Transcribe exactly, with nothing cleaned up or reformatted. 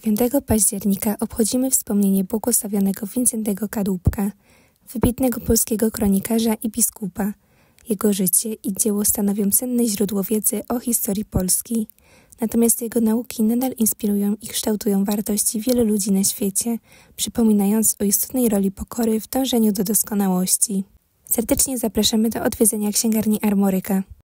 piątego października obchodzimy wspomnienie błogosławionego Wincentego Kadłubka, wybitnego polskiego kronikarza i biskupa. Jego życie i dzieło stanowią cenne źródło wiedzy o historii Polski. Natomiast jego nauki nadal inspirują i kształtują wartości wielu ludzi na świecie, przypominając o istotnej roli pokory w dążeniu do doskonałości. Serdecznie zapraszamy do odwiedzenia księgarni Armoryka.